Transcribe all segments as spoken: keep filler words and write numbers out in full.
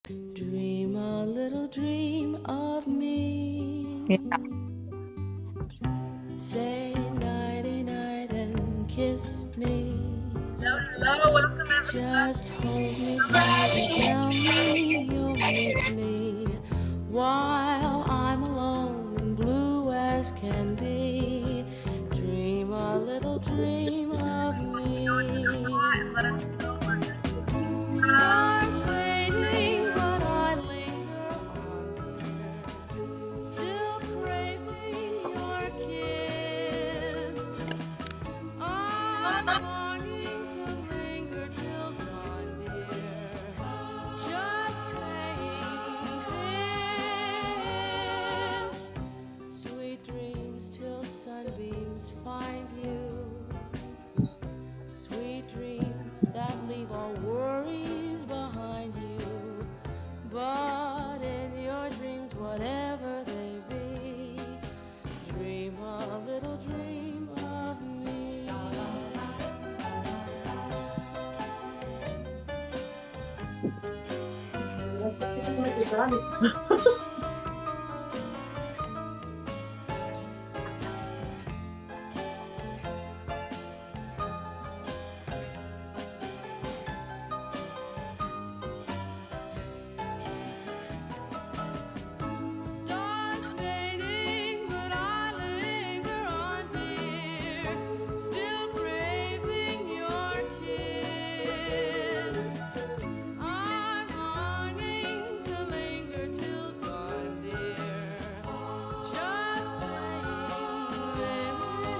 Dream a little dream of me. Yeah. Say nighty night and kiss me. Hello, hello, welcome everybody. Just hold me tight and tell me you'll miss me while I'm alone and blue as can be. Dream a little dream of me. Stars fading, but I linger on, dear, still craving your kiss. I'm longing to linger till dawn, dear, just saying this. Sweet dreams till sunbeams find you. Sweet dreams that leave all worries behind you. But in your dreams, whatever they be, dream a little dream of me. Stars fading, but I linger on, dear, still craving your kiss. I'm longing to linger till dawn, dear, just saying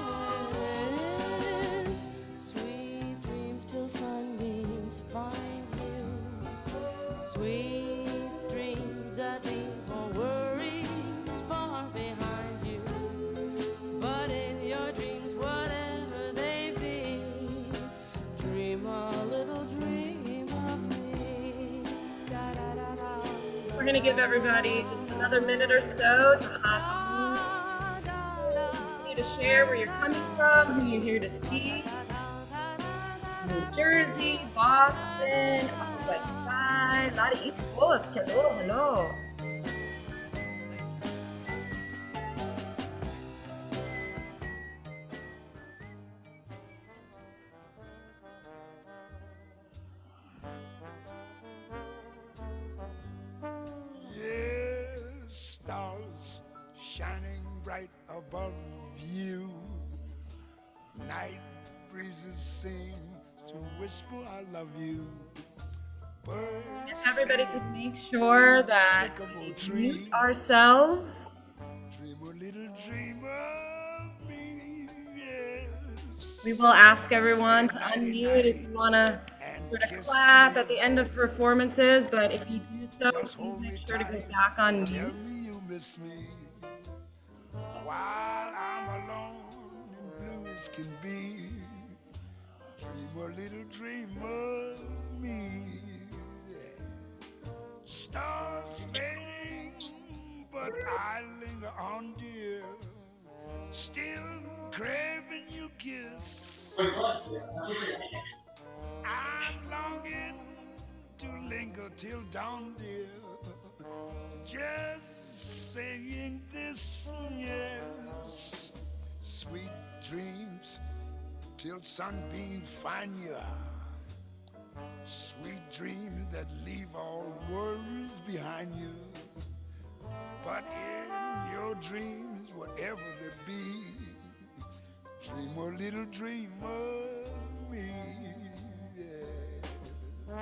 this. Sweet dreams till sunbeams find you. Sweet dreams that leave all worries far behind you. But in your dreams, whatever they be, dream a little dream of me. Da, da, da, da. We're going to give everybody just another minute or so to hop on. You to share where you're coming from, who you're here to see. New Jersey, Boston, Upper West Side, a lot of East Coast. Hello, hello. Yes, stars shining bright above you. Night breezes seem to whisper, I love you. Birds If everybody could make sure that we mute ourselves. dream a little dream of me, yes. We will ask everyone to unmute if you want to sort of clap at the end of performances, but if you do so, Just please hold me make sure to go tight, back on tell mute. me you miss me while I'm alone and blue as can be. Dream a little dream of me. Yeah. Stars fading, but I linger on, dear. Still craving your kiss. I'm longing to linger till dawn, dear. Just saying this, yes. Sweet dreams till sunbeams find you. Sweet dreams that leave all worries behind you. But in your dreams, whatever they be, dream a little dream of me. Yeah.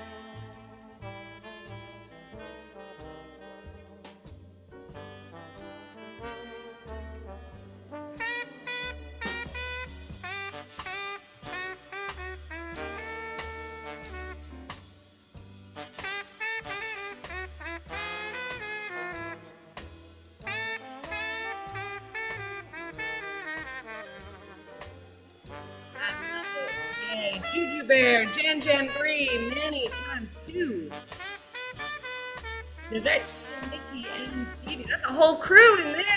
Yay, Juju Bear, Jan Jan Bree, many times two. Yvette, Nikki, and Stevie. That's a whole crew in there.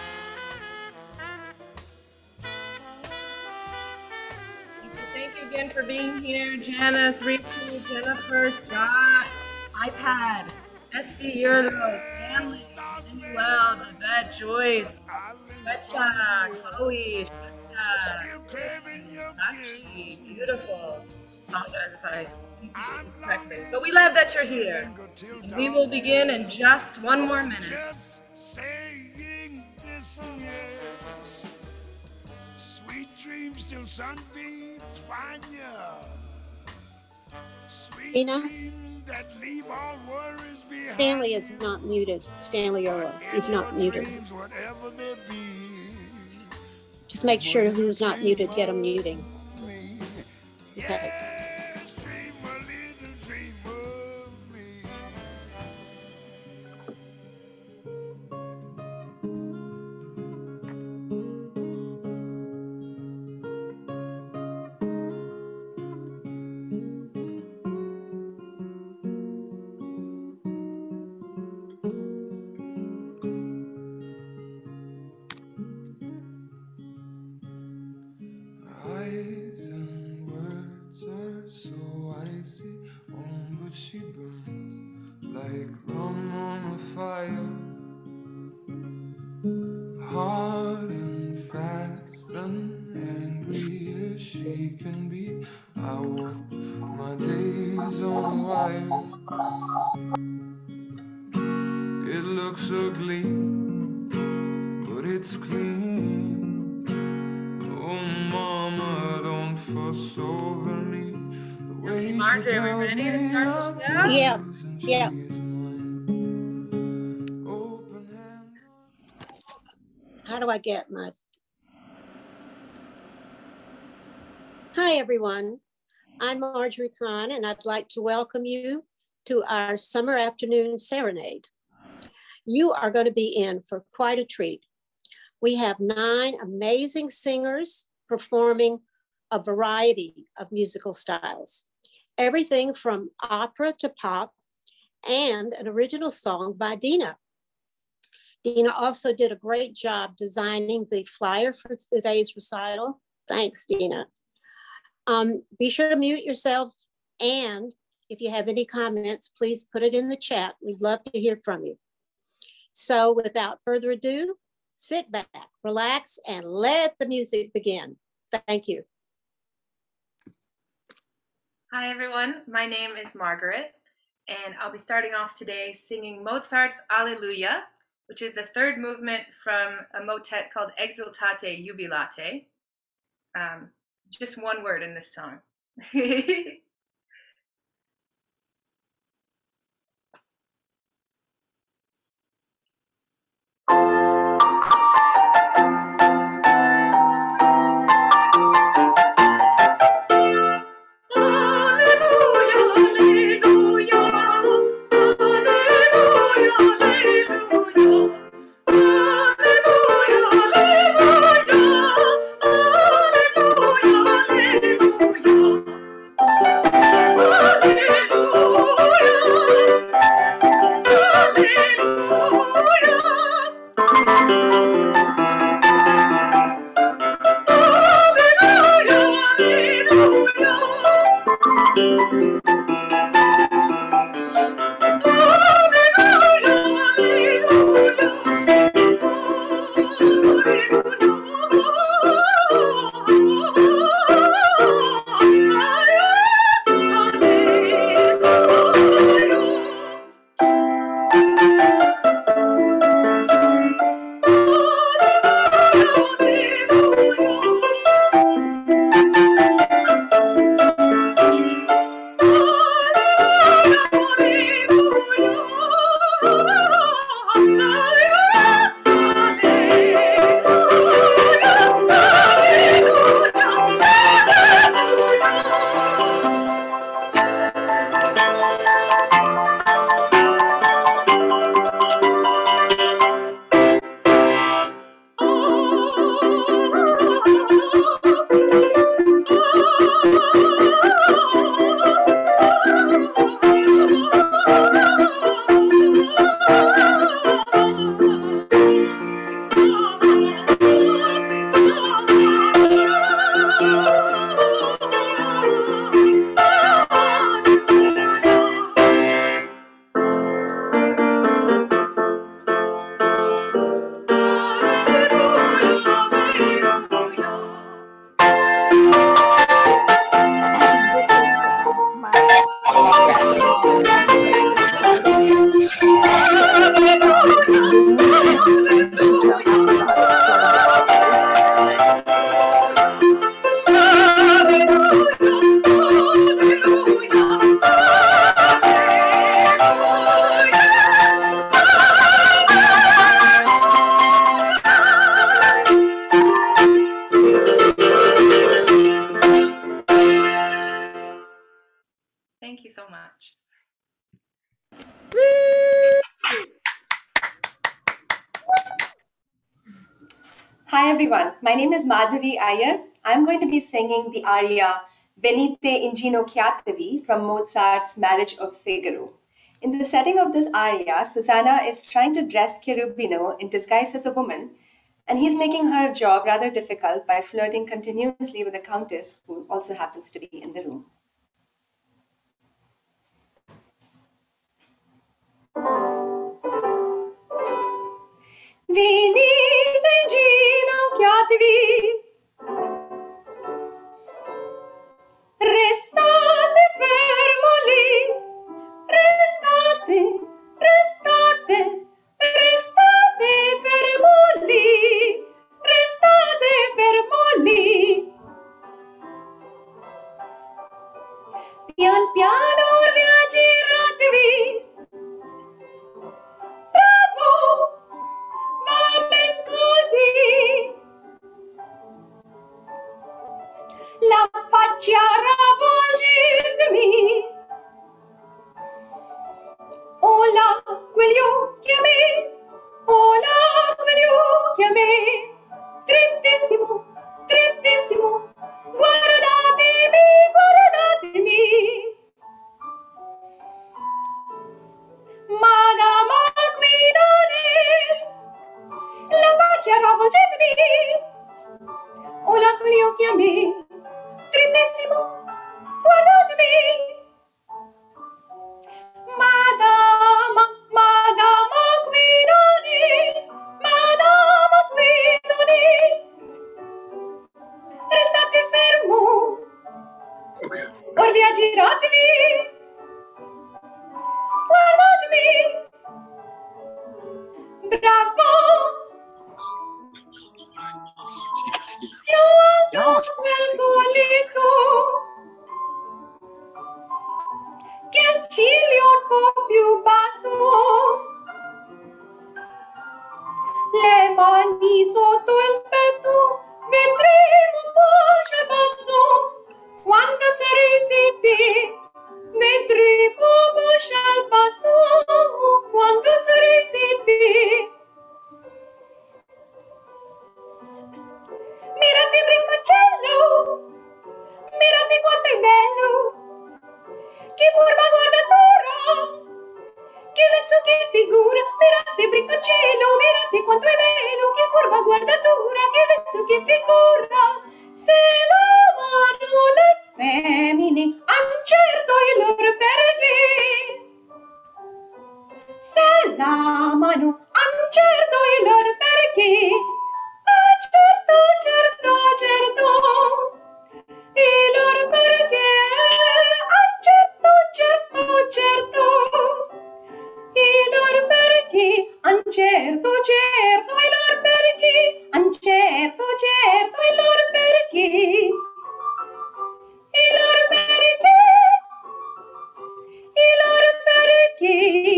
Thank you again for being here. Janice, Ritu, Jennifer, Scott, iPad, Esty, Yurlo, Stanley, Manuel, Babette, Joyce, Betcha, Chloe, Shasta, Sakshi, beautiful. Apologize if I correctly. But we love that you're here. We will begin in just one more minute. Saying this, yes. Sweet dreams till sunbeams find you. Sweet Dina? dreams that leave all worries behind. Stanley is not muted. Stanley Earl is not muted. Whatever they be. Just make sure who's not muted, get them muting. Okay. Yes, dream a little dream of me. Eyes and words are so icy, oh, but she burns like rum on a fire. Hard and fast and angry as she can be, I walk my days on a wire. It looks ugly, but it's clean. Oh, mama, don't fuss over me. The way Okay, she Marjorie, are we tells ready to me start I'm the show? Yeah, hers and yeah. she's mine. Open hand. How do I get my... Hi, everyone. I'm Marjorie Kahn, and I'd like to welcome you to our summer afternoon serenade. You are going to be in for quite a treat. We have nine amazing singers performing a variety of musical styles, everything from opera to pop, and an original song by Dina. Dina also did a great job designing the flyer for today's recital. Thanks, Dina. Um, be sure to mute yourself, and if you have any comments, please put it in the chat. We'd love to hear from you. So without further ado, sit back, relax, and let the music begin. Thank you. Hi, everyone. My name is Margaret, and I'll be starting off today singing Mozart's Alleluja, which is the third movement from a motet called Exultate Jubilate. Um, just one word in this song. Alleluia, Alleluia, Alleluia. Hi everyone, my name is Madhuri. I'm going to be singing the aria Venite Inginocchiatevi from Mozart's Marriage of Figaro. In the setting of this aria, Susanna is trying to dress Cherubino in disguise as a woman, and he's making her job rather difficult by flirting continuously with the Countess, who also happens to be in the room. Venite inginocchiatevi, restate fermo lì, restate, restate, restate fermo lì, restate fermo lì. Pian piano viagiratevi, bravo, va ben così. La faccia ravolgetemi, oh là, quegli occhi a me, oh là, quegli occhi a me, drittissimo, drittissimo, guardatemi, guardatemi. Madama qui non è, la faccia ravolgetemi, oh là, quegli occhi a me, drittissimo, guardatemi. Madama, madama qui non è, madama qui non è, restate fermo, or viagiratevi, guardatemi, bravo. Io amo quel colletto che ha il ciglio un po' più basso, le mani sotto il petto, vedremo voce basso, quando sarete te, vedremo voce al basso, quando sarete te. Mirate brincoccello, mirate quanto è bello, che forma guardatura, che vezzo, che figura, mirate brincoccello, mirate quanto è bello, che forma guardatura, che vezzo, che figura. Se la mano le femmine han certo il loro perché, se la mano han certo il loro perché, ah certo, certo, certo, il loro perché, ah certo, certo, certo, il loro perché, ah certo, certo, il loro perché, ah certo, certo, il loro perché, il loro perché, il loro perché.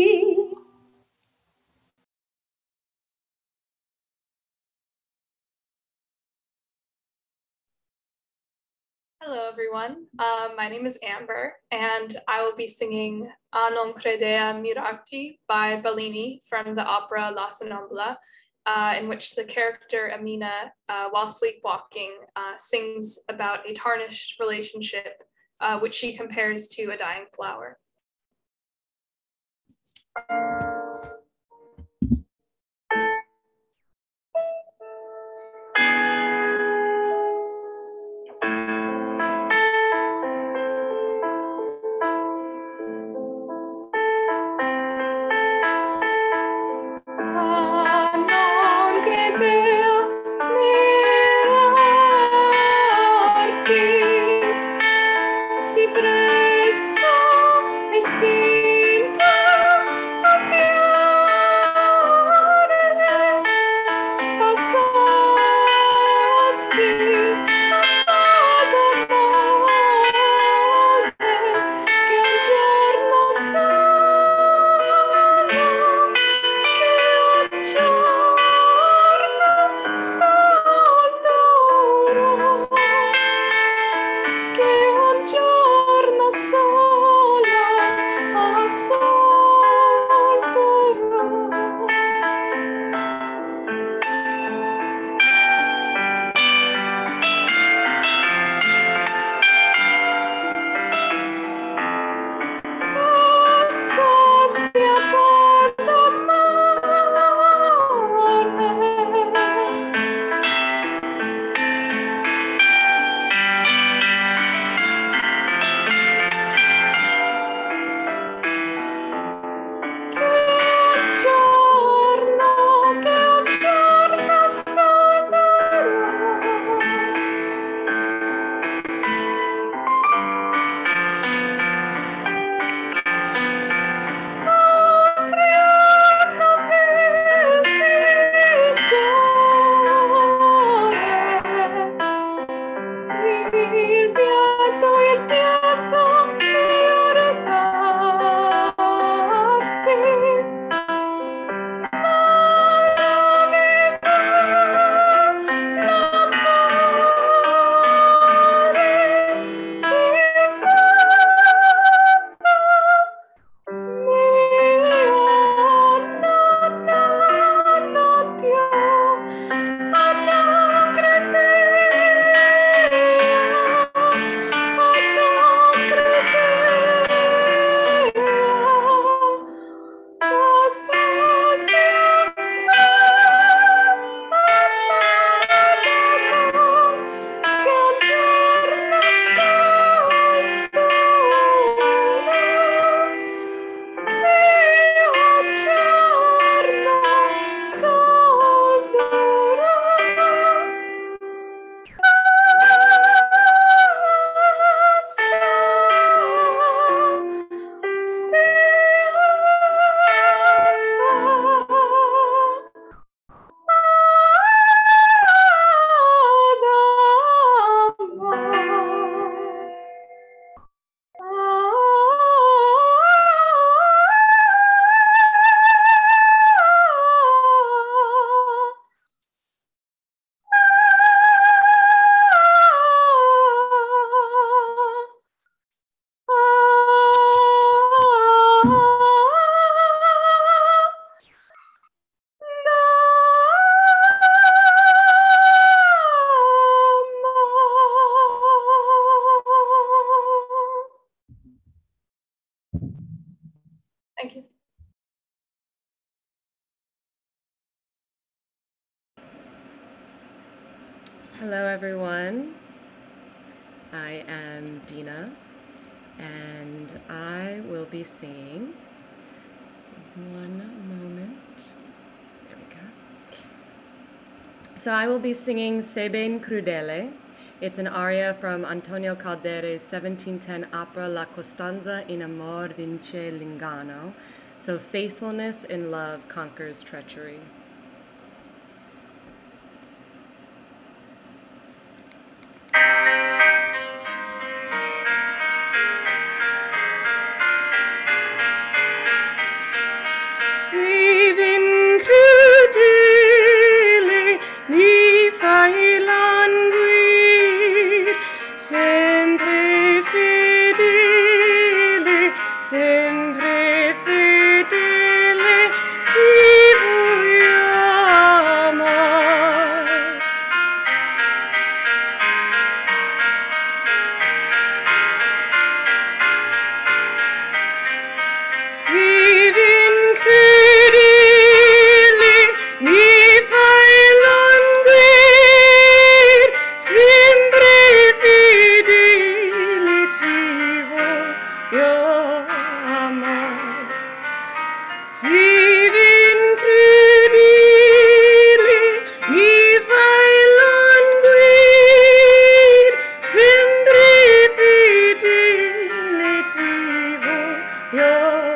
Hello, everyone. Uh, my name is Amber, and I will be singing A non credea mirarti by Bellini from the opera La Sonnambula, uh, in which the character Amina, uh, while sleepwalking, uh, sings about a tarnished relationship, uh, which she compares to a dying flower. Sola a sola Thank you. Hello, everyone. I am Dina, and I will be singing. One moment. There we go. So I will be singing Seben, crudele. It's an aria from Antonio Caldere's seventeen ten opera La Costanza in amor vince l'ingano. So faithfulness in love conquers treachery. Seben crudele mi fai languir, sempre fedele, sempre fedele, ti voglio amar. Seben crudele mi fai languir, sempre fedele ti voglio amar. Seben crudele mi fai languir, sempre fedele ti voglio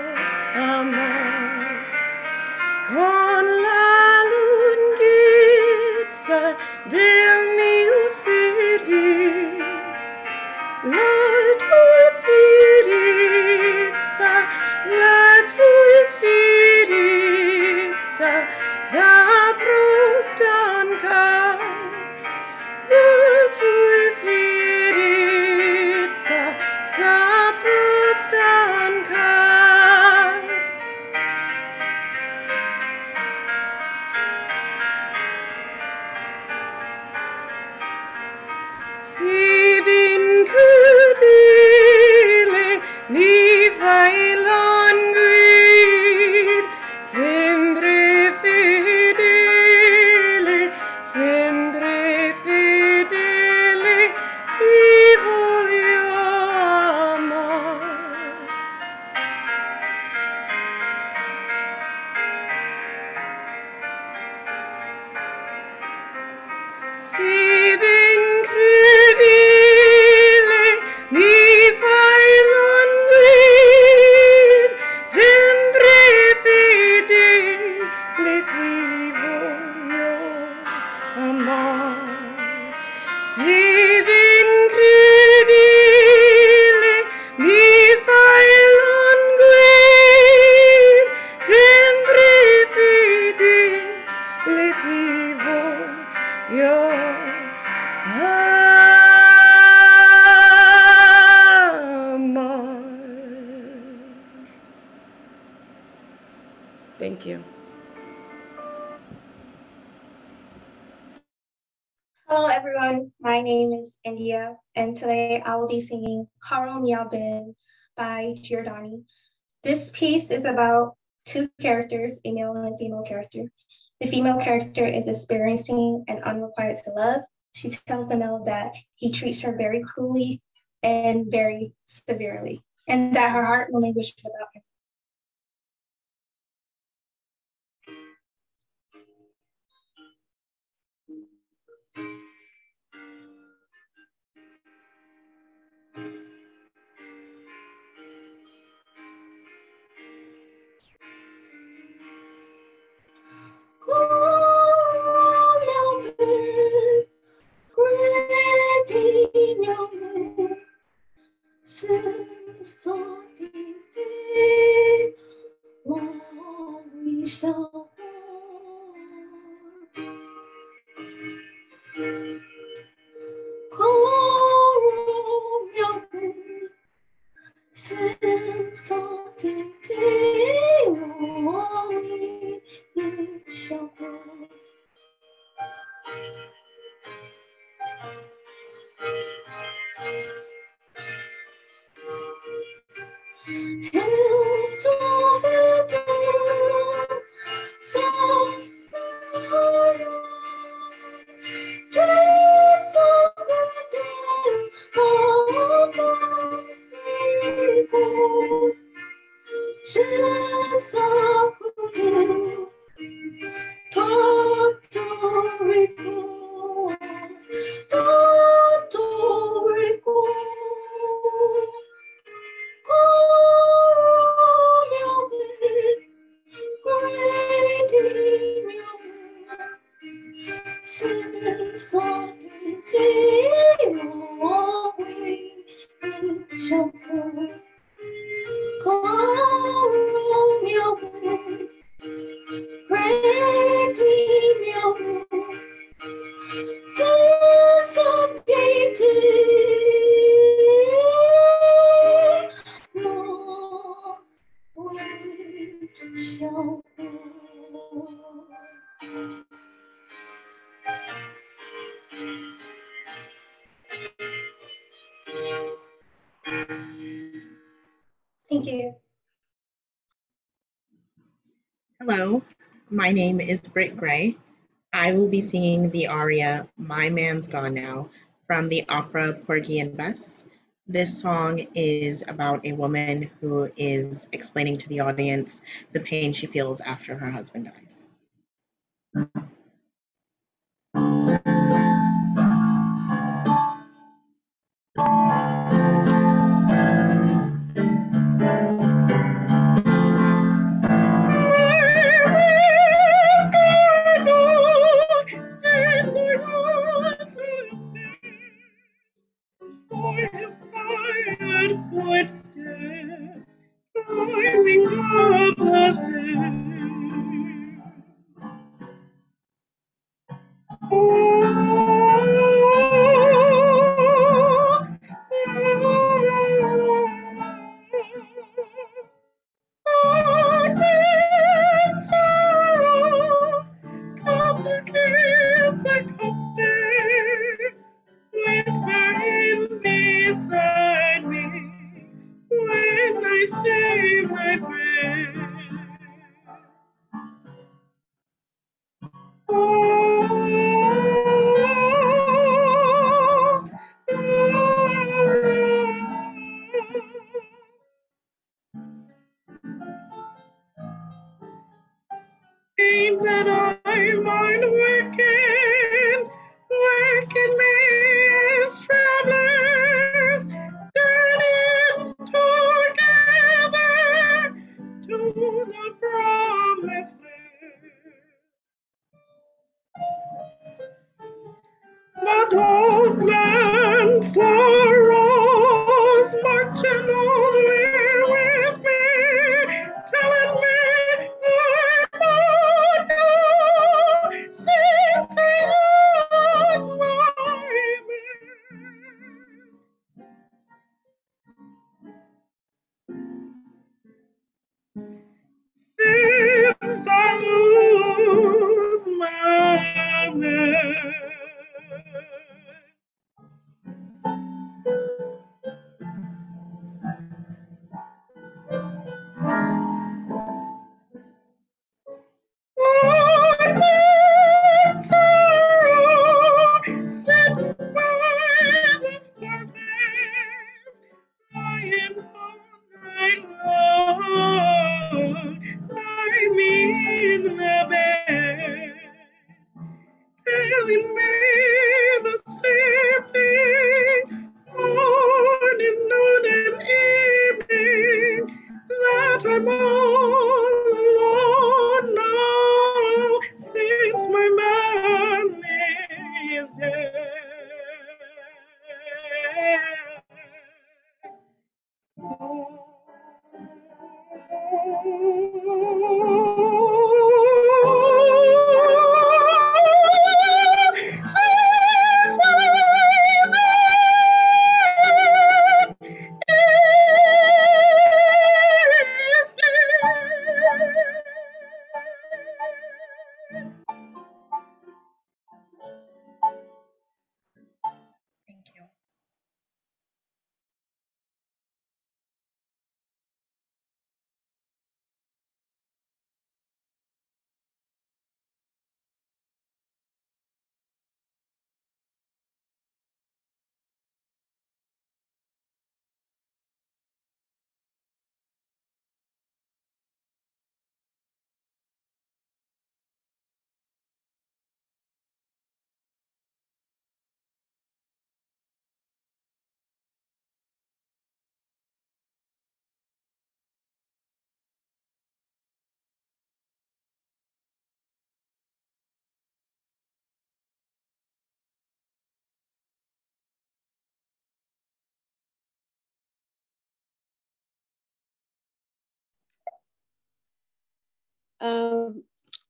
amar. Con la lunghezza del mio servir, la tua fierezza, la tua fierezza saprò stancar, la tua fierezza saprò stancar. Seben crudele mi fai languir, sempre fedele, sempre fedele, ti voglio amar. Seben crudele mi fai languir, sempre fedele ti voglio amar. Seben crudele mi fai languir, sempre fedele ti voglio amar. Thank you. Hello everyone, my name is India, and today I will be singing Caro by Giordani. This piece is about two characters, a male and female character. The female character is experiencing an unrequited love. She tells the male that he treats her very cruelly and very severely, and that her heart will languish without him. Se senti senza crudele, tanto ricordo, tanto ricordo, Caro mio bel, great mio bel, senza di te non qui sciopero. Caro mio bel, great mio bel, senza di te non qui sciopero. Thank you. Hello, my name is Britt Gray. I will be singing the aria My Man's Gone Now from the opera Porgy and Bess. This song is about a woman who is explaining to the audience the pain she feels after her husband dies. For his tired footsteps climbing up the stairs. Oh, Lord and sorrow, come to keep the company. Whispering beside me when I say my prayers. Oh, ain't that I mind working, working me as travelers, journeying together to the promised land. But old man sorrows marching all the way with me, telling me I'm on now since I lost my man. Since I lose my man.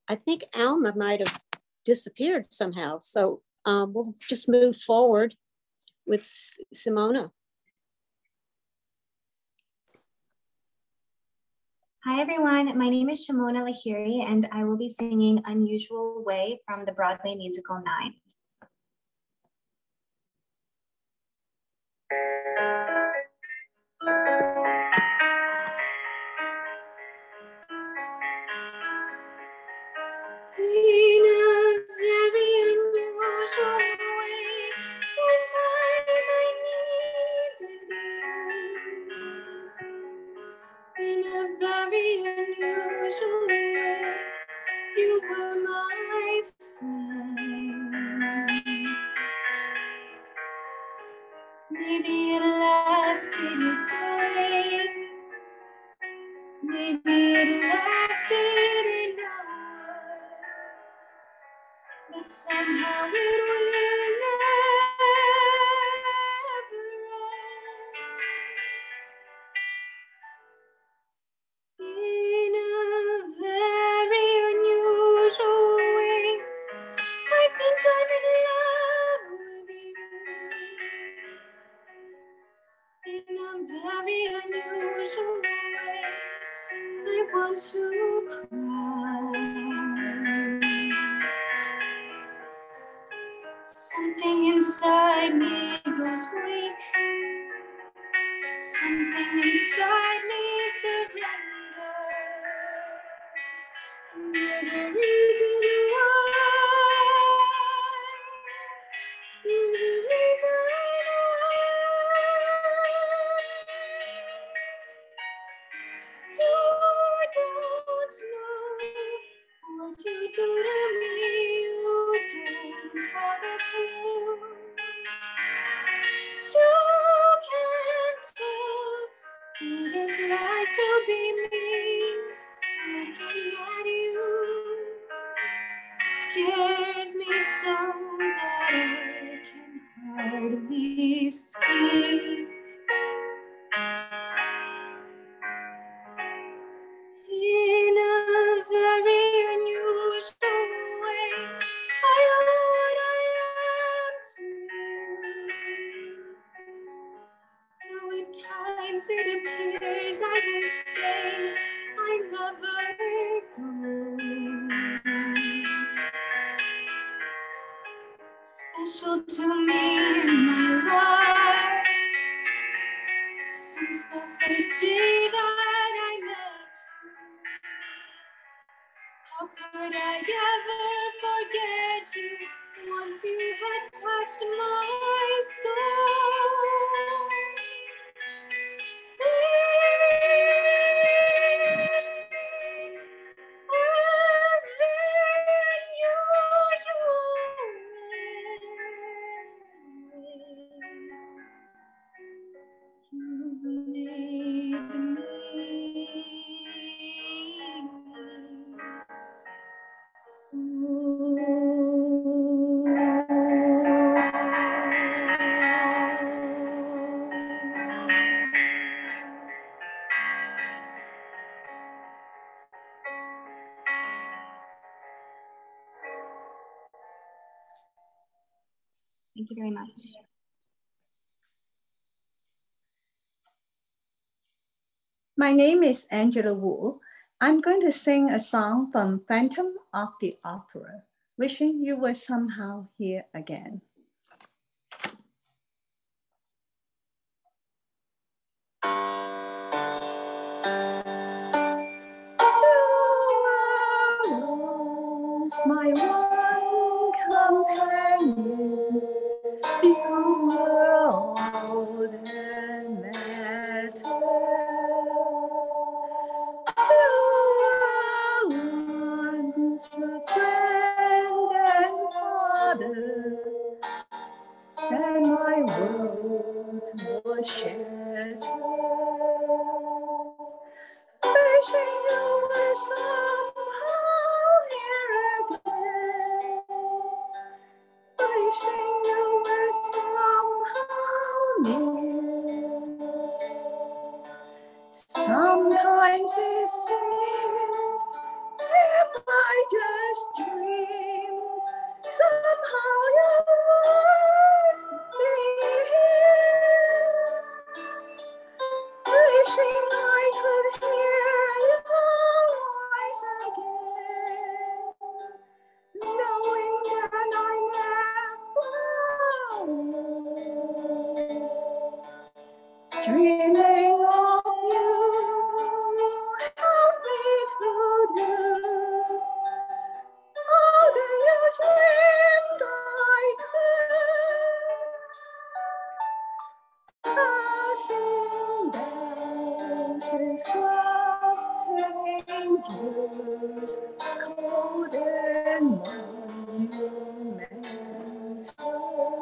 I think Alma might have disappeared somehow. So um, we'll just move forward with Shimona. Hi everyone, my name is Shimona Lahiri and I will be singing Unusual Way from the Broadway musical Nine. In a very unusual way, one time I needed you. In a very unusual way, you were my friend. Maybe it lasted a day, maybe it lasted an hour, but somehow it will never end. In a very unusual way, I think I'm in love with you. In a very unusual way, I want to cry. Something inside me goes weak. Something inside me surrenders. And you're the reason why. You're the reason why. You don't know what you do to me. You don't have a clue. You can't tell what it's like to be me. Looking at you scares me so that I can hardly speak. In a very unusual way, I owe what I am to you. Though at times it appears I will stay, I never go. Special to me in my life, since the first day that I met you. How could I ever forget you once you had touched my soul? Thank you very much. My name is Angela Wu. I'm going to sing a song from Phantom of the Opera, wishing you were somehow here again. My one companion, you were all that mattered. You were once a friend and father, and my world was shattered. Wishing you were somehow here again. shoulders cold and monumental.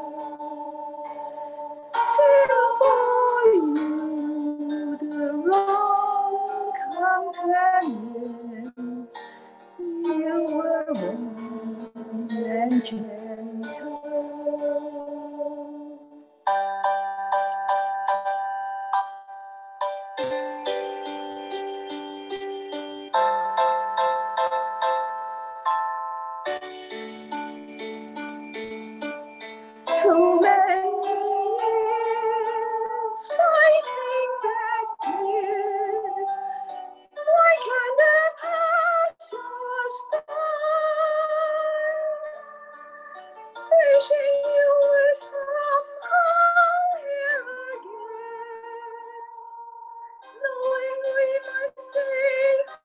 Sing for you the wrong companions. You were warm and gentle. Too many years fighting that tears. Why can't the past just die? Wishing you were somehow here again, knowing we must say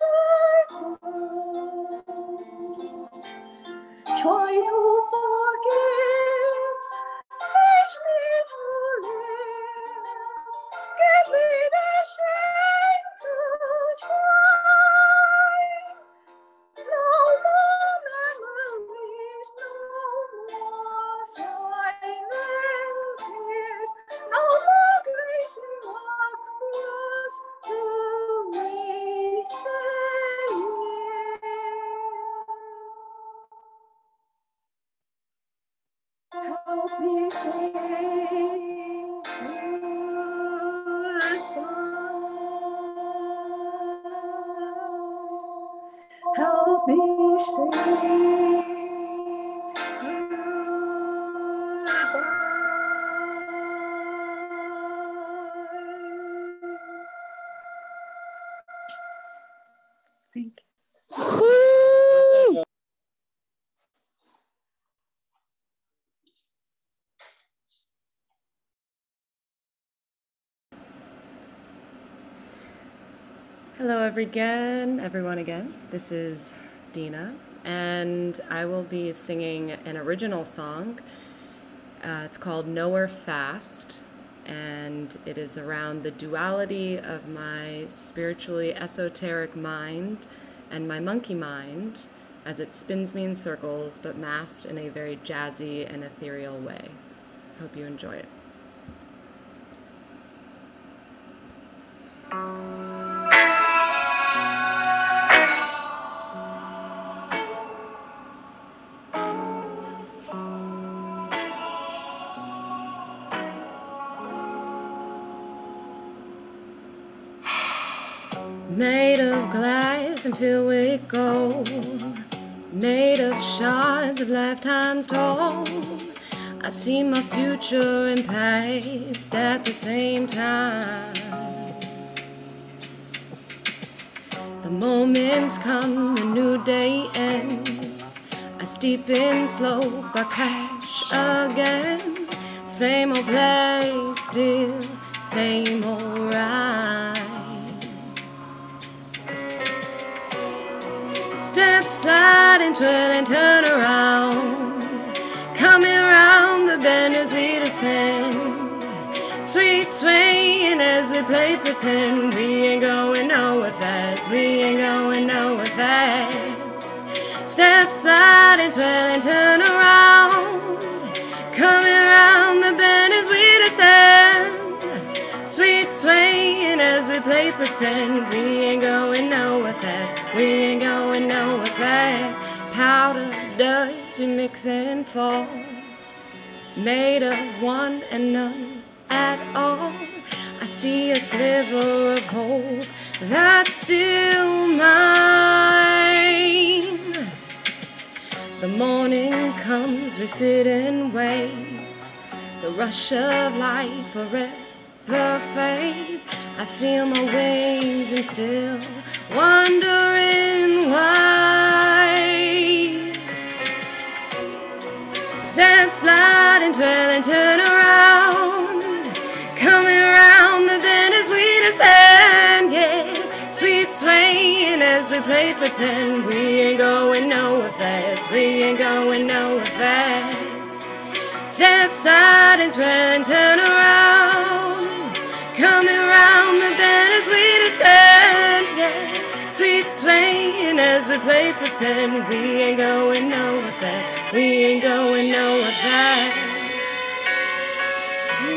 goodbye. Try to forgive, teach me to live, give me the strength to try. No more memories, no more silent tears, no more grazing across the wasted years. Help me say goodbye. Help me say goodbye. Thank you. Hello again, everyone again. This is Dina, and I will be singing an original song. Uh, it's called Nowhere Fast, and it is around the duality of my spiritually esoteric mind and my monkey mind as it spins me in circles, but masked in a very jazzy and ethereal way. Hope you enjoy it. Made of glass and filled with gold, made of shards of lifetimes told. I see my future and past at the same time. The moments come, a new day ends. A steep-in slope, I crash again. Same old place, still same old ride. Step, slide, and twirl and turn around. Coming round the bend as we descend. Sweet swaying as we play pretend. We ain't going nowhere fast. We ain't going nowhere fast. Step, slide, and twirl and turn around. Coming round the bend as we descend. Sweet swaying as we play pretend. We ain't going nowhere fast. We ain't going nowhere fast. Powder, dust, we mix and fall. Made of one and none at all. I see a sliver of hope that's still mine. The morning comes, we sit and wait. The rush of light forever fades. I feel my wings and still wondering why. Step, slide, and twirl and turn around. Coming round the bend as we descend, yeah. Sweet swaying as we play pretend. We ain't going nowhere fast. We ain't going nowhere fast. Step, slide, and twirl and turn around. Coming round the bend as we descend, yeah. sweet slaying as we play pretend. We ain't going nowhere fast. We ain't going nowhere fast. Ooh,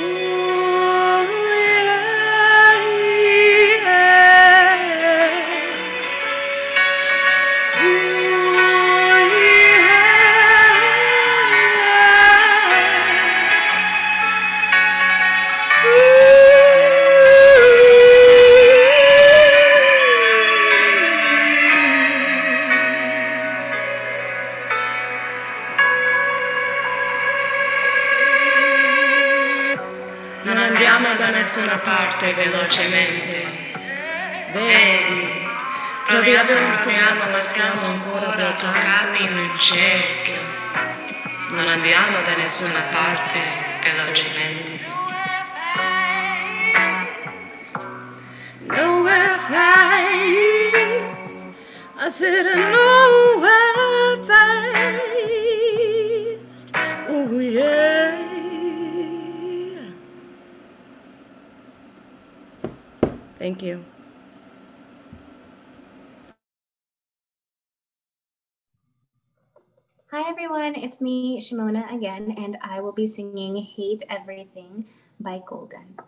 yeah, yeah. Non andiamo da nessuna parte velocemente. Vedi, proviamo e proviamo, ma siamo ancora bloccati in un cerchio. Non andiamo da nessuna parte velocemente. Nowhere fast. I said nowhere fast. Oh yeah. Thank you. Hi everyone, it's me, Shimona again, and I will be singing Hate Everything by Golden.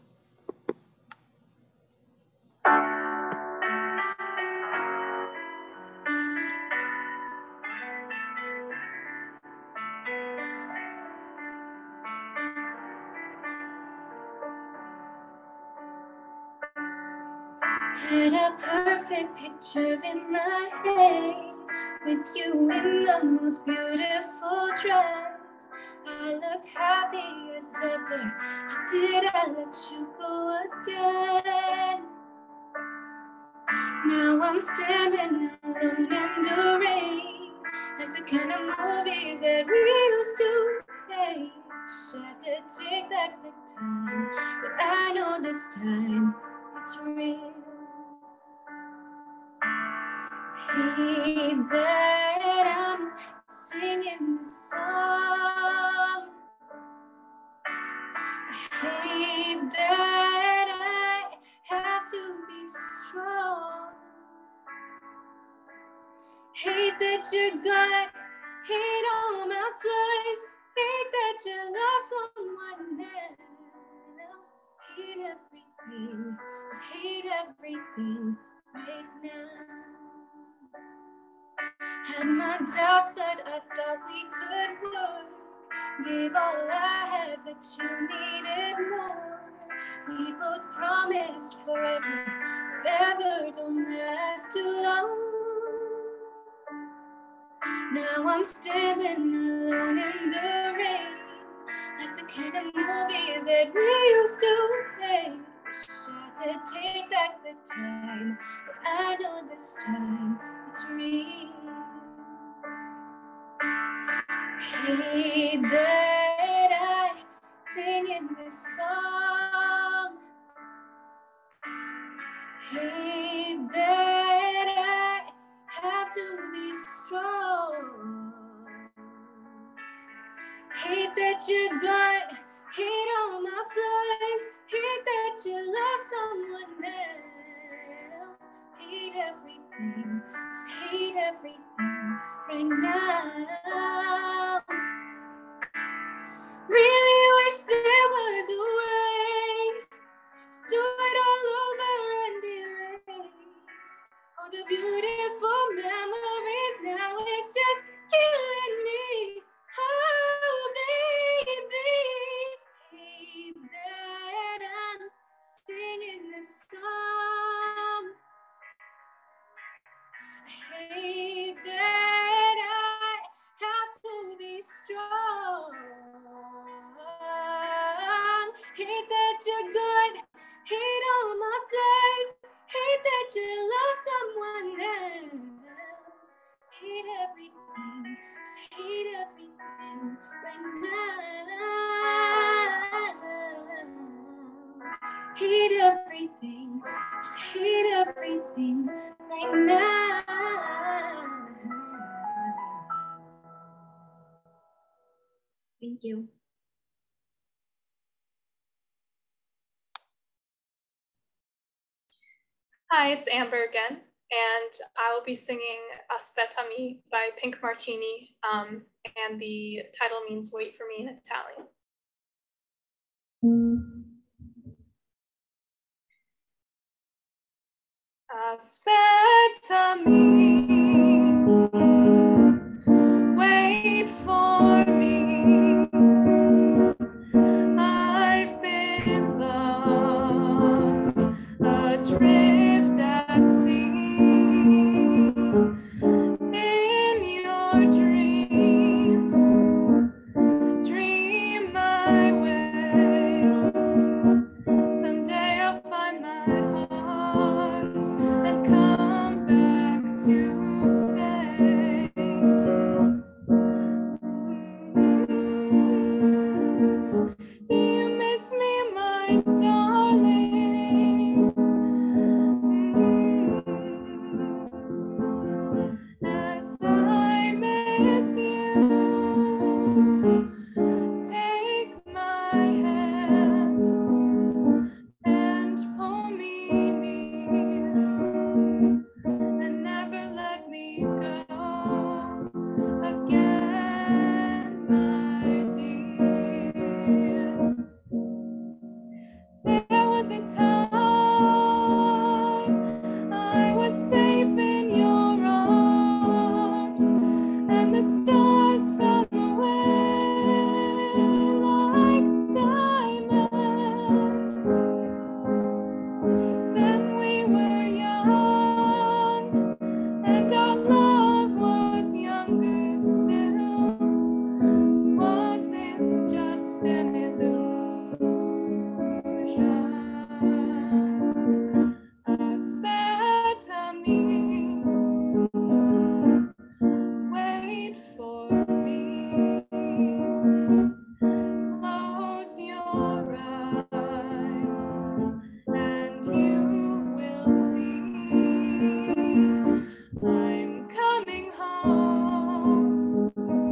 Had a perfect picture in my head, with you in the most beautiful dress. I looked happy as ever. How did I let you go again? Now I'm standing alone in the rain, like the kind of movies that we used to play. Wish I could take back the time, but I know this time it's real. Hate that I'm singing this song. I hate that I have to be strong. Hate that you're gone. Hate all my flaws. Hate that you love someone else. Hate everything. Just hate everything right now. Had my doubts, but I thought we could work. Gave all I had, but you needed more. We both promised forever, forever don't last too long. Now I'm standing alone in the rain, like the kind of movies that we used to play. Wish I could take back the time, but I know this time it's real. Hate that I sing in this song. Hate that I have to be strong. Hate that you're gone. Hate all my flaws. Hate that you love someone else. Hate everything. Just hate everything right now. Really wish there was a way to do it all over and erase all the beautiful memories. Now it's just killing me. Oh, baby, hate that I'm singing this song. I hate that I have to be strong. Hate that you're good. Hate all my flaws. Hate that you love someone else. Hate everything. Just hate everything right now. Hate everything. Just hate everything right now. Thank you. Hi, it's Amber again. and I will be singing Aspettami by Pink Martini, um, and the title means wait for me in Italian. Aspettami, wait for me, I've been lost, adrift at sea, in your dreams, dream my way, someday I'll find my heart and come back to stay. Do you miss me, my darling? As I miss you, take my hand and pull me near, and never let me go again, my dear. There was a time I was safe in your arms, and the stars fell away like diamonds. Then we were young, and our love was younger still. Was it just an illusion? Aspettami, wait for me, close your eyes and you will see I'm coming home.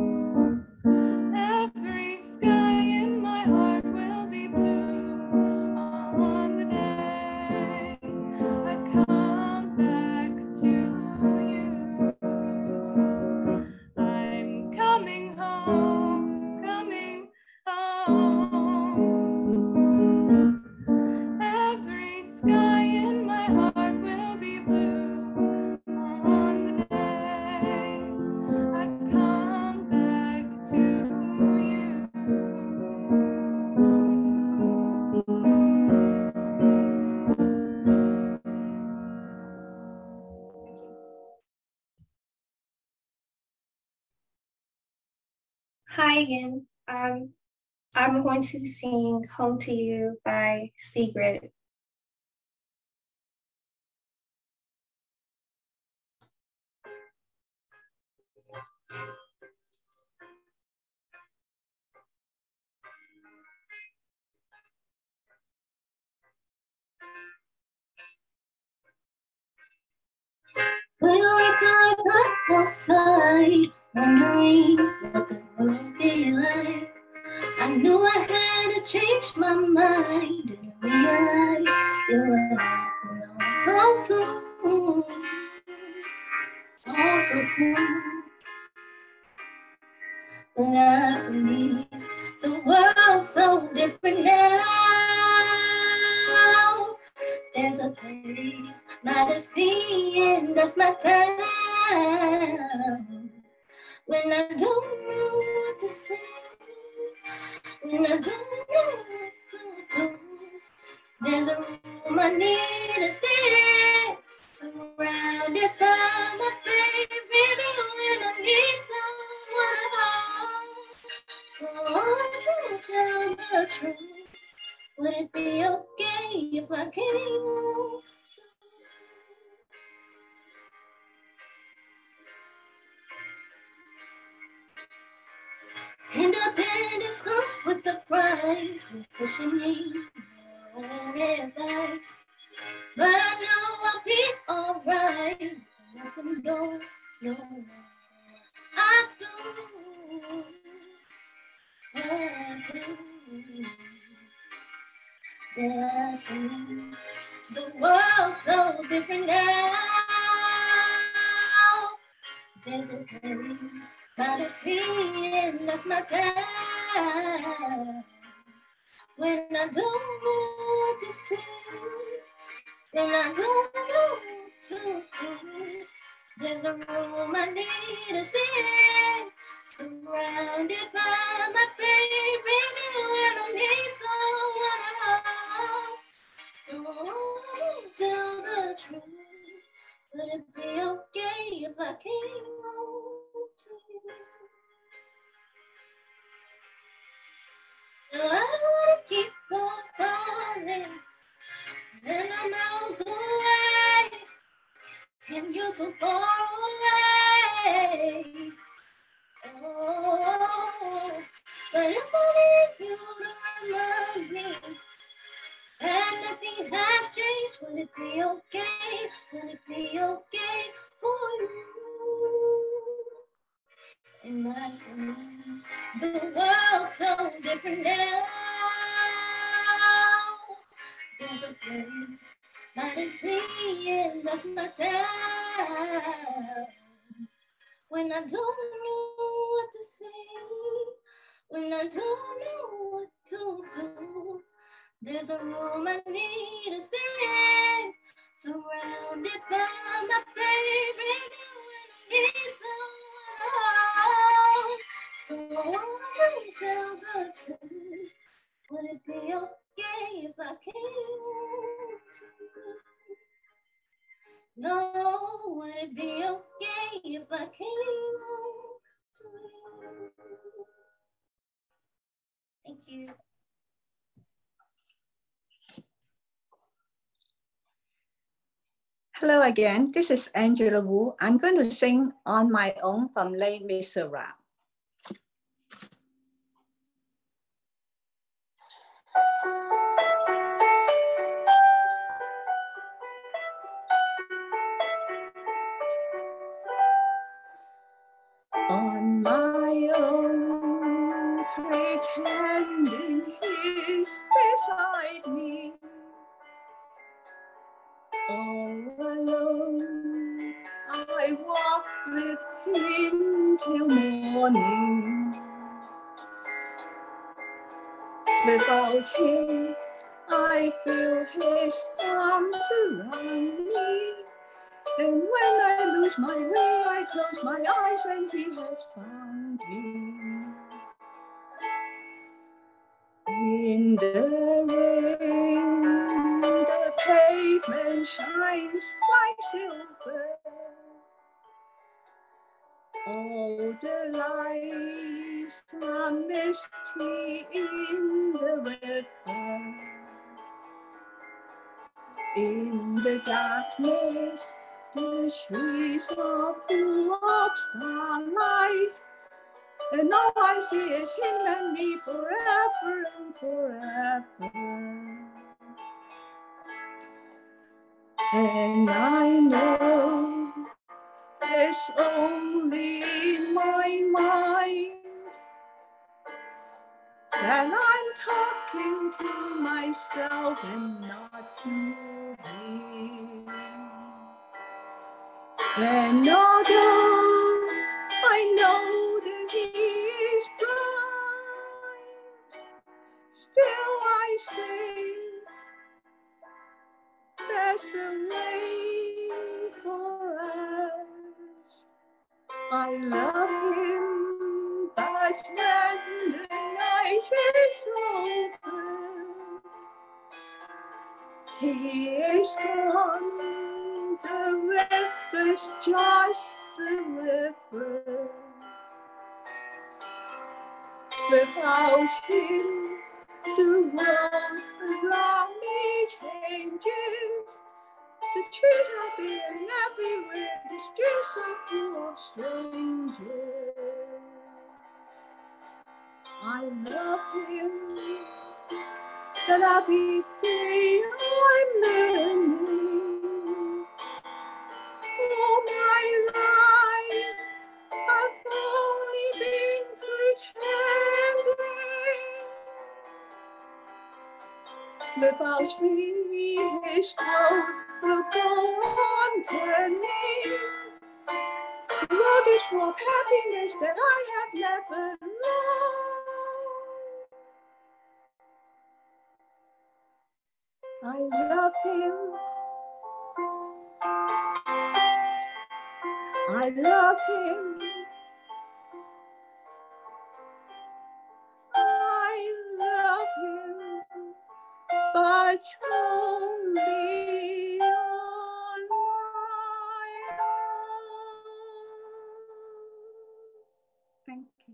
Every sky in my heart will be blue on the day I come back to you. I'm coming home, coming home. Every sky in my heart will be blue on the day I come back to you. Hi again. Um, I'm going to sing Home to You by Secret. When we got up outside, wondering what the world be like, I knew I had to change my mind, and realize it would happen all so soon, all so soon. But I see the world's so different now. There's a place by the sea, and that's my town. When I don't know what to say, when I don't know what to do, there's a room I need to stay in, surrounded by my favorite view, and I need someone to hold. So to tell the truth, would it be okay if I came home? Independence comes with the price of pushing me your own advice. But I know I'll be alright. Open door, no, I do, I do. But I see the world's so different now. There's a place by the sea, and that's my time. When I don't know what to say, when I don't know what to do, there's a room I need to see, surrounded by my favorite you, and I need someone to hold. So tell the truth. Would it be okay if I came home to you? No, I don't want to keep on falling, and I'm miles away, and you're so far away. Oh, but if I need you to love me, and nothing has changed, will it be okay? Will it be okay for you? And I see the world so different now. There's a place by the sea, and that's my town. When I don't know what to say, when I don't know what to do, there's a room I need to stay, surrounded by my favorite you, and I need someone. So I tell the truth. Would it be okay if I came home to you? No, would it be okay if I came home to you? Thank you. Hello again, this is Angela Wu. I'm going to sing On My Own from Les Miserables. On my own, pretending he's beside me, all alone, I walk with him till morning. Without him, I feel his arms around me. And when I lose my way, I close my eyes and he has found me. In the rain, the pavement shines like silver. All the lights are misty in the river. In the darkness, the trees are full of starlight, and all I see is him and me forever and forever. And I know it's only in my mind that I'm talking to myself and not to him. And although I know that he is blind, still I say there's a way for us. I love him, but when the night is over, he is gone. The river's just a river. Without him, the world around me changes. The trees are being everywhere, the streets are full of strangers. I love him, but every day I'm learning. All my life, I've only been pretending. Without me, his world will go on turning. The world is full of happiness that I have never known. I love him. I love him. I love him, but only on my own. Thank you.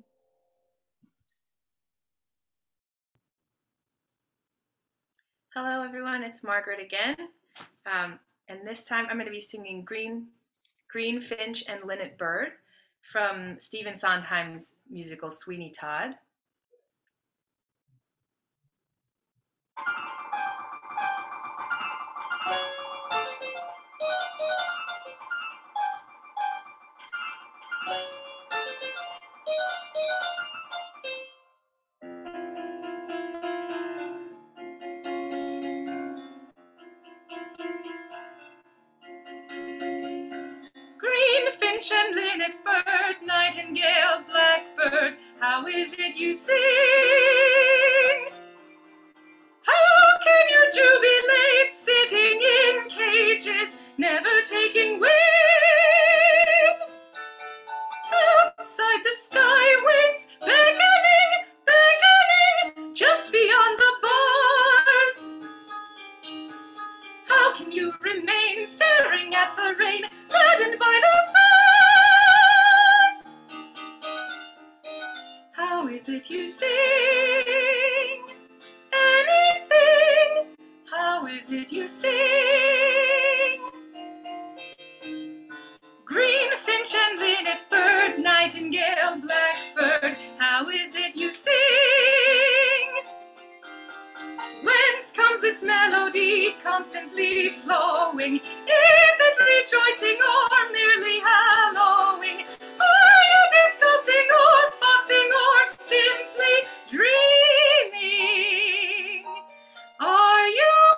Hello, everyone. It's Margaret again. Um, and this time I'm going to be singing Green, Green Finch and Linnet Bird from Stephen Sondheim's musical Sweeney Todd. Green finch and linnet bird, nightingale, blackbird, how is it you sing? How can you jubilate, sitting in cages, never taking wing? Outside the sky winds, beckoning, beckoning, just beyond the bars. How can you remain staring at the rain, maddened by the stars? How is it you sing anything? How is it you sing? Green finch and linnet bird, nightingale, blackbird, how is it you sing? Whence comes this melody constantly flowing? Is it rejoicing or merely hallowing? Are you discussing or fussing or simply dreaming? Are you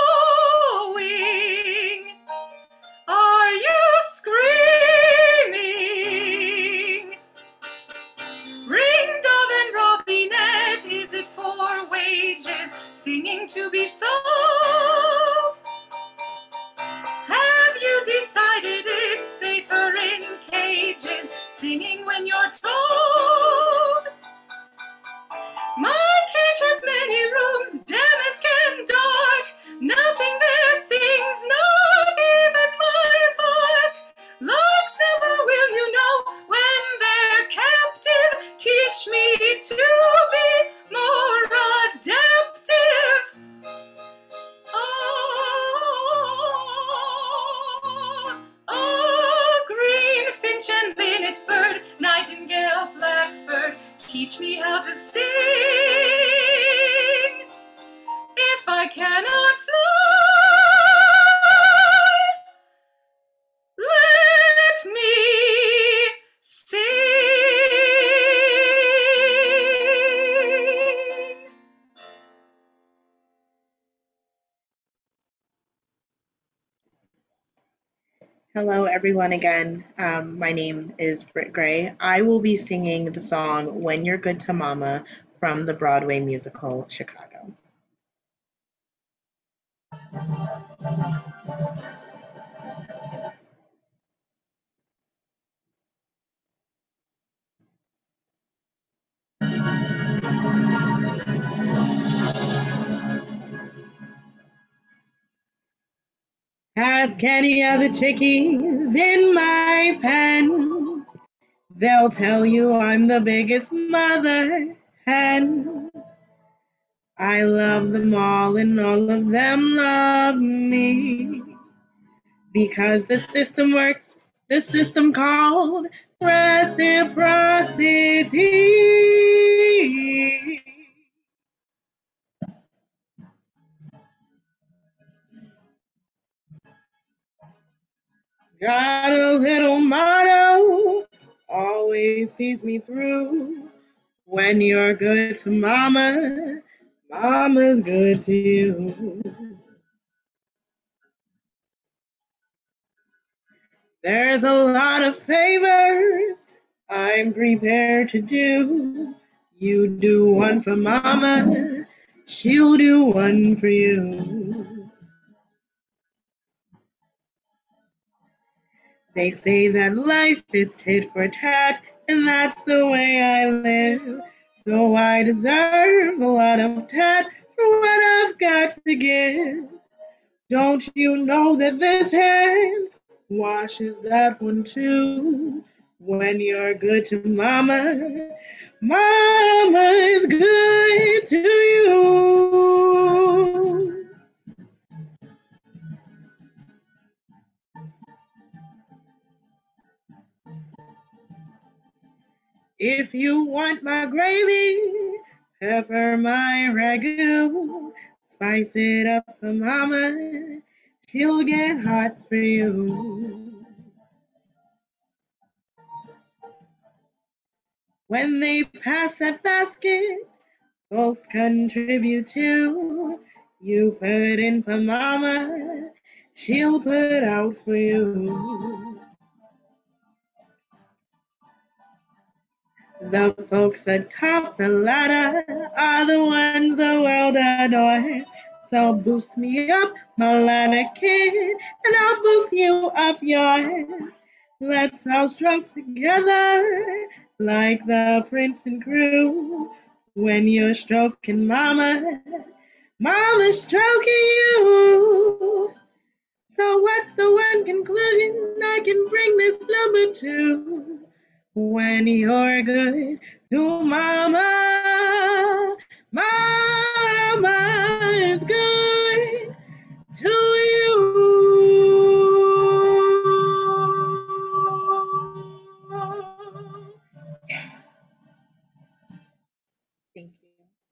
crowing? Are you screaming? Ring dove and robinette, is it for wages, singing to be sold? Have you decided it's safer in cages, singing when you're told? My cage has many rooms, damask and dark, nothing there sings, not even my lark. Larks never will you know when they're captive, teach me to be more adaptive. Oh, oh, green finch and linnet bird, nightingale, blackbird, teach me how to sing. If I cannot fly, let me sing. Hello, everyone, again. Um, my name is Britt Gray. I will be singing the song When You're Good to Mama from the Broadway musical Chicago. Ask any of the chickies in my pen. They'll tell you I'm the biggest mother hen. I love them all and all of them love me. Because the system works, the system called reciprocity. Got a little motto, always sees me through. When you're good to mama, mama's good to you. There's a lot of favors I'm prepared to do. You do one for Mama, she'll do one for you. They say that life is tit for tat, and that's the way I live. So I deserve a lot of tat for what I've got to give. Don't you know that this hand washes that one too? When you're good to Mama, Mama is good to you. If you want my gravy, pepper my ragu, spice it up for Mama, she'll get hot for you. When they pass that basket, folks contribute too. You put in for Mama, she'll put out for you. The folks atop the ladder are the ones the world adores. So boost me up, my ladder kid, and I'll boost you up yours. Let's all stroke together like the prince and crew. When you're stroking Mama, Mama's stroking you. So what's the one conclusion I can bring this number to? When you're good to Mama, Mama is good to you. Thank you.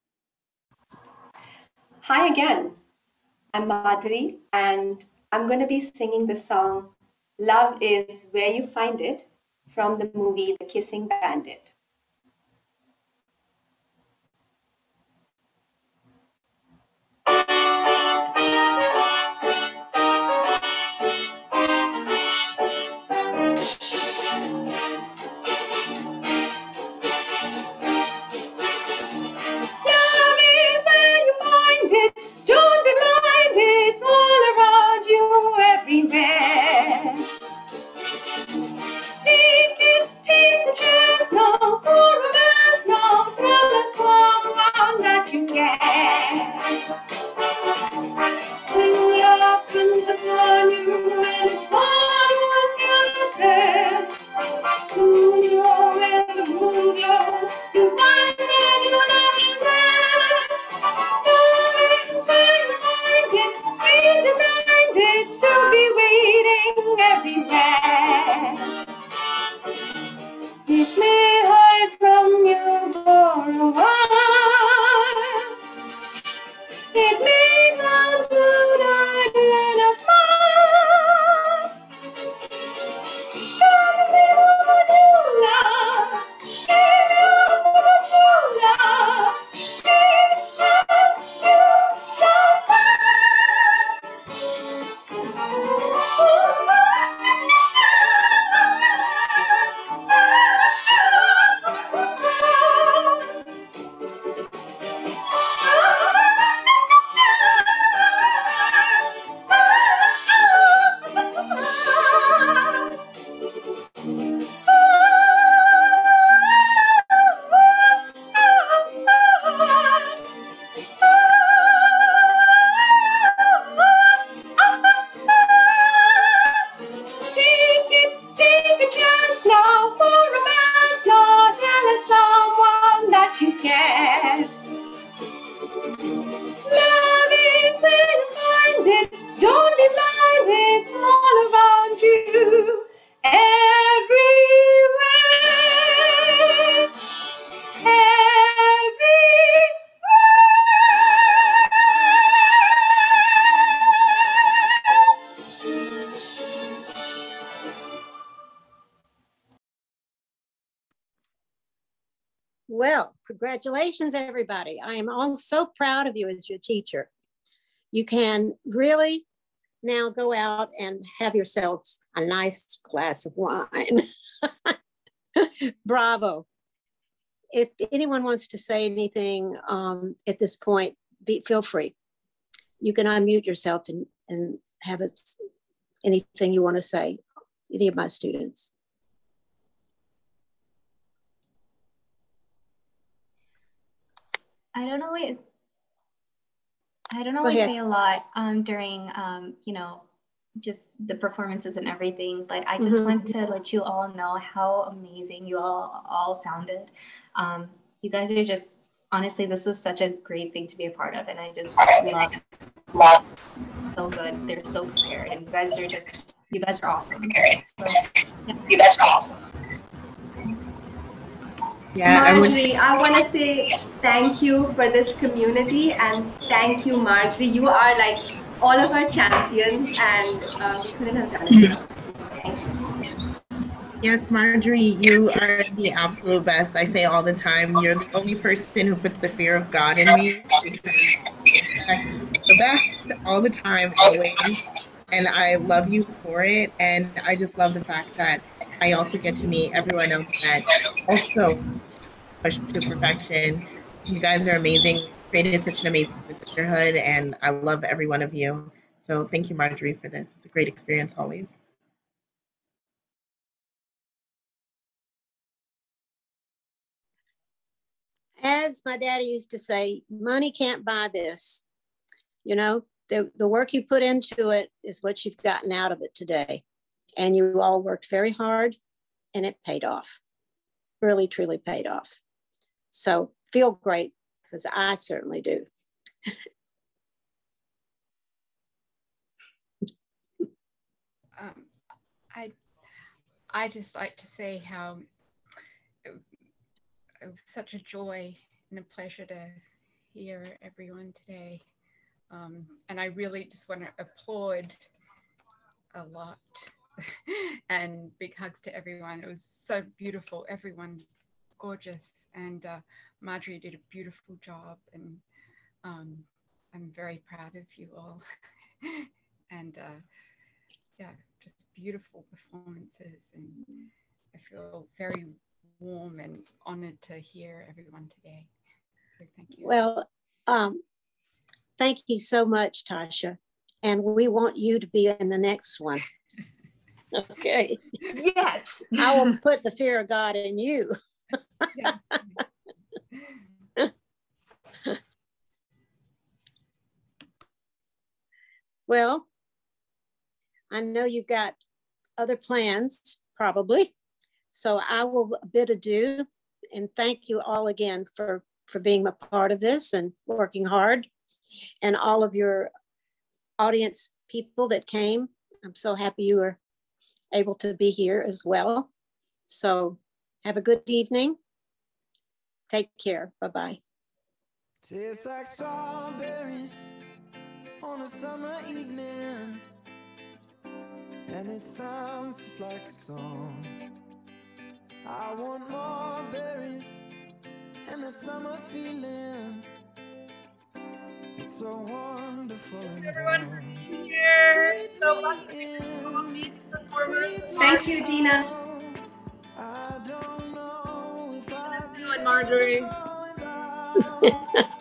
Hi again. I'm Madhuri, and I'm going to be singing the song Love Is Where You Find It from the movie The Kissing Bandit. Love is where you find it. Don't be blind, it's all around you, everywhere. Take it, take the chance now for romance now. Tell us someone that you care. Spring love comes upon you and it's fun to feel the spell. Soon you're in the moon glow. You find that your love is there. Love is where you find it. We designed it to be waiting everywhere. It may hide from you for a while. It may come to life in a smile. Tell me what you love. Give you what you love. See that you shall Take it, take a chance now for romance, Lord, tell us someone that you care. Love is where you find it, don't be blind, it's all around you, everywhere, Well, congratulations, everybody. I am all so proud of you as your teacher. You can really now go out and have yourselves a nice glass of wine. Bravo. If anyone wants to say anything um, at this point, be, feel free. You can unmute yourself and, and have it, anything you want to say, any of my students. I don't always, I don't always say a lot um, during, um, you know, just the performances and everything, but I just mm-hmm. want to let you all know how amazing you all all sounded. Um, you guys are just, honestly, this was such a great thing to be a part of, and I just love it. So good. They're so prepared, and you guys are just, you guys are awesome. So, yeah. You guys are awesome. Yeah, Marjorie, I, I want to say thank you for this community, and thank you, Marjorie. You are like all of our champions, and uh, we couldn't have done it without you. Thank you. Yes, Marjorie, you are the absolute best. I say all the time, you're the only person who puts the fear of God in me, because you expect the best all the time, always. And I love you for it. And I just love the fact that I also get to meet everyone else that also push to perfection. You guys are amazing. Created such an amazing sisterhood, and I love every one of you. So thank you, Marjorie, for this. It's a great experience always. As my daddy used to say, money can't buy this. You know, the, the work you put into it is what you've gotten out of it today. And you all worked very hard, and it paid off. Really, truly paid off. So feel great, because I certainly do. um, I, I just like to say how it, it was such a joy and a pleasure to hear everyone today. Um, and I really just want to applaud a lot. And big hugs to everyone. It was so beautiful. Everyone gorgeous. And uh, Marjorie did a beautiful job. And um, I'm very proud of you all. And uh, yeah, just beautiful performances. And I feel very warm and honored to hear everyone today. So thank you. Well, um, thank you so much, Tasha. And we want you to be in the next one. Okay. Yes. I will put the fear of God in you. Yeah. Well, I know you've got other plans, probably. So I will bid adieu and thank you all again for, for being a part of this and working hard. And all of your audience people that came. I'm so happy you were able to be here as well. So have a good evening. Take care. Bye-bye. Tastes like strawberries on a summer evening, and it sounds just like a song. I want more berries and that summer feeling. It's so wonderful and everyone here. So lucky to be performers. Thank you, Dina. I don't know if I Good, Marjorie.